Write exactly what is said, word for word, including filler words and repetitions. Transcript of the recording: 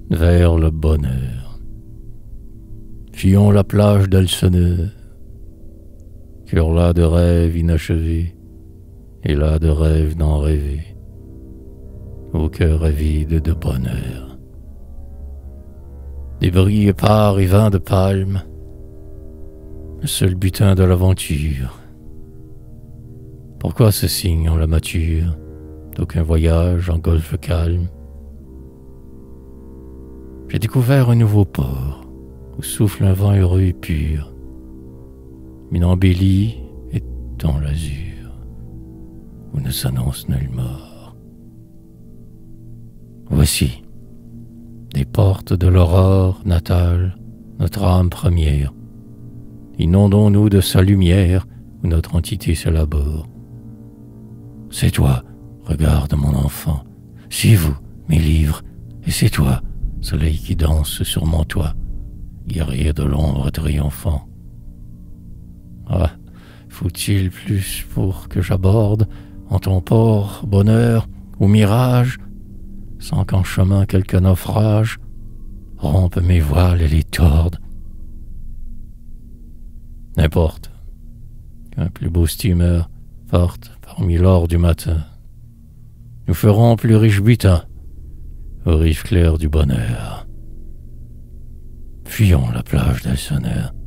vers le bonheur. Fuyons la plage d'Elseneur, cœur là de rêves inachevés, et là de rêves d'en rêver, au cœur avide de bonheur. Débris épars et vins de palme, le seul butin de l'aventure. Pourquoi ce signe en la mature d'aucun voyage en golfe calme? J'ai découvert un nouveau port où souffle un vent heureux et pur, une embellie est dans l'azur où ne s'annonce nulle mort. Voici des portes de l'aurore natale, notre âme première. Inondons-nous de sa lumière où notre entité s'élabore. C'est toi, regarde mon enfant, c'est vous, mes livres, et c'est toi, soleil qui danse sur mon toit, guerrier de l'ombre triomphant. Ah, faut-il plus pour que j'aborde en ton port, bonheur ou mirage, sans qu'en chemin quelque naufrage rompe mes voiles et les torde? N'importe qu'un plus beau steamer porte parmi l'or du matin, nous ferons plus riche butin aux rives claires du bonheur. Fuyons la plage d'Elseneur.